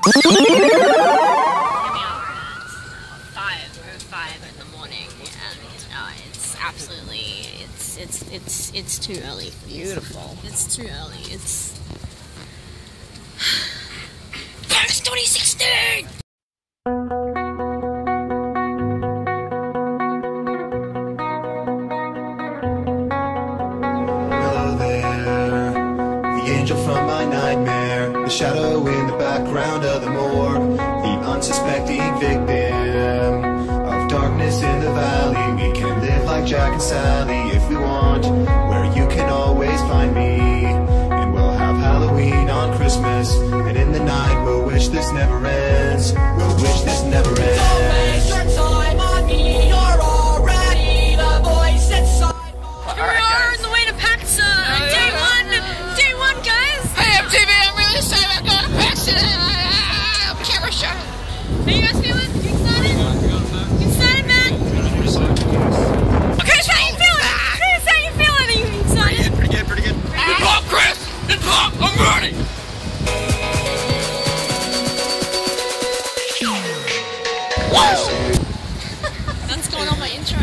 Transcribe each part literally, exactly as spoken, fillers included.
Absolutely, it's it's it's it's too early. Beautiful. It's too early. It's PAX twenty sixteen. Hello there, the angel from my nightmare, the shadow in the background of the morgue, the unsuspecting victim of darkness in the valley. We can live like Jack and Sally if we want, where you can always find me. And we'll have Halloween on Christmas, and in the night we'll wish this never ends. We'll wish this never ends. Don't waste your time on me, you're already the voice inside. Here we are on the way to PAX, uh, day one, day one, guys. Hey, M T V, I'm really excited about going to PAX today. I'm camera shy. How you guys feeling? You excited? You excited, man? Chris, how you feeling? Chris, how you feeling? Are you excited? Pretty good, pretty good. It's pop, Chris! It's pop! I'm ready! That's going on my intro.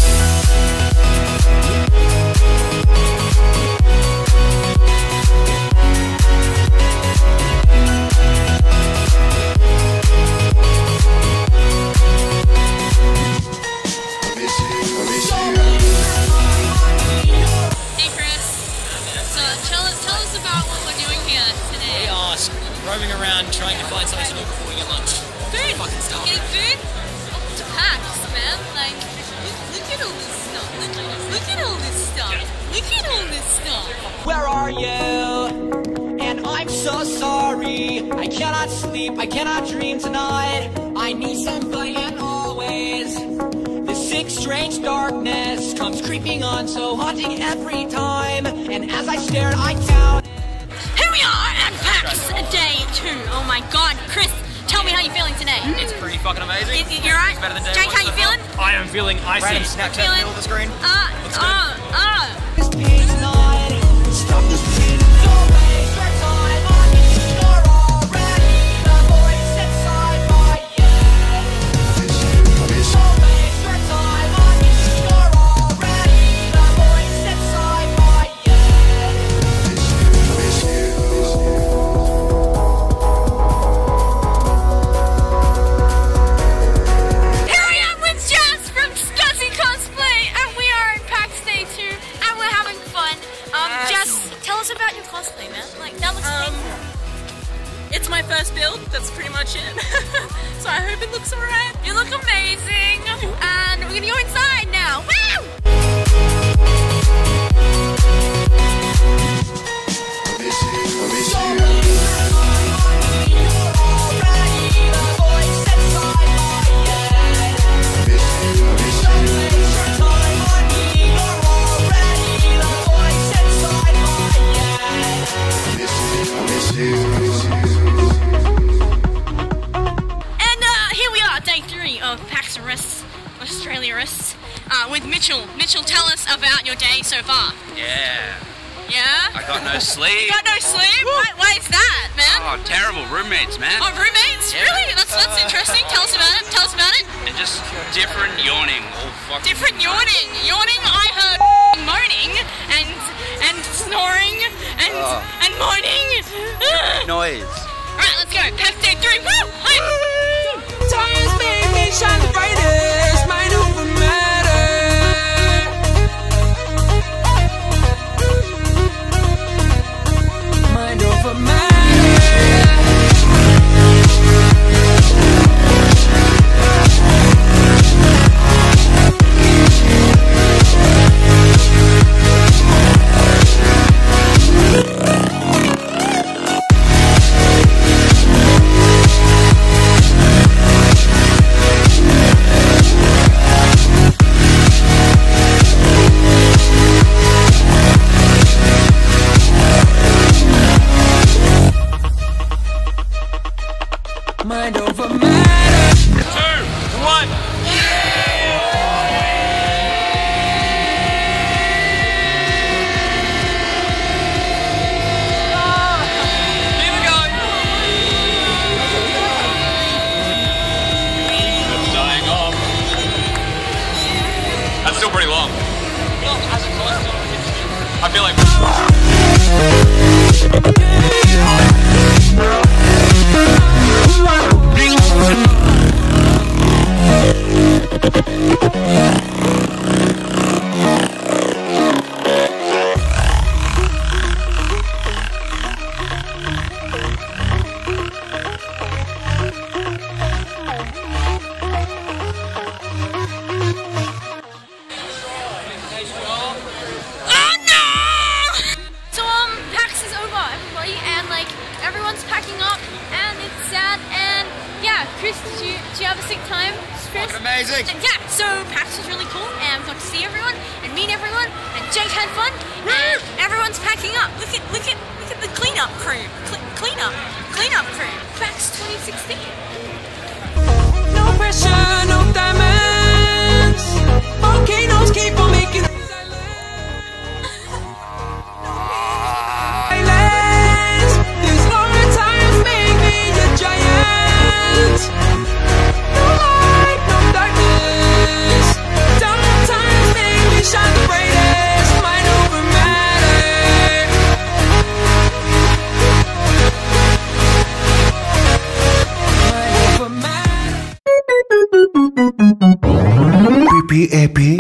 Hey Chris, so tell us, tell us about what we're doing here today. We are roaming around trying to find something to do before we get lunch. Food? Fucking stuff. Getting food? To PAX, man. Like, look at all this stuff. Look, look at all this stuff. Look at all this stuff. Where are you? And I'm so sorry. I cannot sleep, I cannot dream tonight. I need somebody and always. This sick, strange darkness comes creeping on, so haunting every time. And as I stare, I count. Here we are at PAX day two. Oh my god, Chris, tell me how you're feeling today. It's pretty fucking amazing. You- You're right? It's better than day Jake, one how you so far. feeling? I am feeling icy. Random Snapchat in the Feeling- middle of the screen. Uh, Looks good. uh, uh. This pain tonight. Stop this pain. Don't waste your time on me. You're already the voice inside my head. Don't waste your time on me. You're already the voice inside my head. Here I am with Jazz from Scuzzy Cosplay, and we are in PAX day two, and we're having fun. Um, Jazz, tell us about your cosplay, man. Like, that looks Um, amazing. It's my first build, that's pretty much it. So I hope it looks alright. You look amazing, and we're gonna go inside now. Woo! And uh, here we are, day three of PAX Australia, uh, with Mitchell. Mitchell, tell us about your day so far. Yeah, Yeah? I got no sleep. You got no sleep? Why, why is that, man? Oh, terrible roommates, man. Oh, roommates? Yeah. Really? That's that's interesting. Tell us about it. Tell us about it. And just different yawning. All fucking Different yawning. Yawning, I heard moaning and and snoring and Oh. and moaning. noise. Alright, let's go. PAX day three. Woo! Hi. Times made me shine the brightest, mind over matter. Mind over matter. Mind over matter. Two, one. Keep it going. Chris, did you, did you have a sick time? Chris? Amazing. And yeah, so PAX was really cool and we got to see everyone and meet everyone and Jake had fun and everyone's packing up. Look at look at look at the cleanup crew. Cle cleanup. Cleanup crew. PAX twenty sixteen. No pressure, no diamonds. Volcanoes keep on making these hard times make me a giant. No light, no darkness. Sometimes make me shine the brightest. Mind over matter. Mind over matter. P A P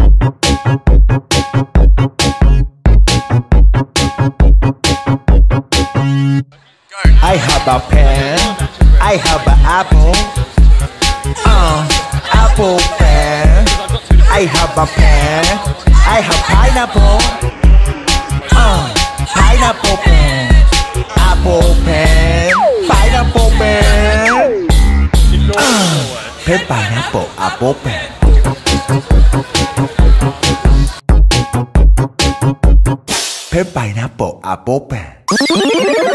I have a pen, I have an apple, uh, apple pen. I have a pen, I have pineapple, uh, pineapple pen, apple pen, pineapple pen, uh, pen, pineapple, apple pen. Pen, pineapple, apple pen.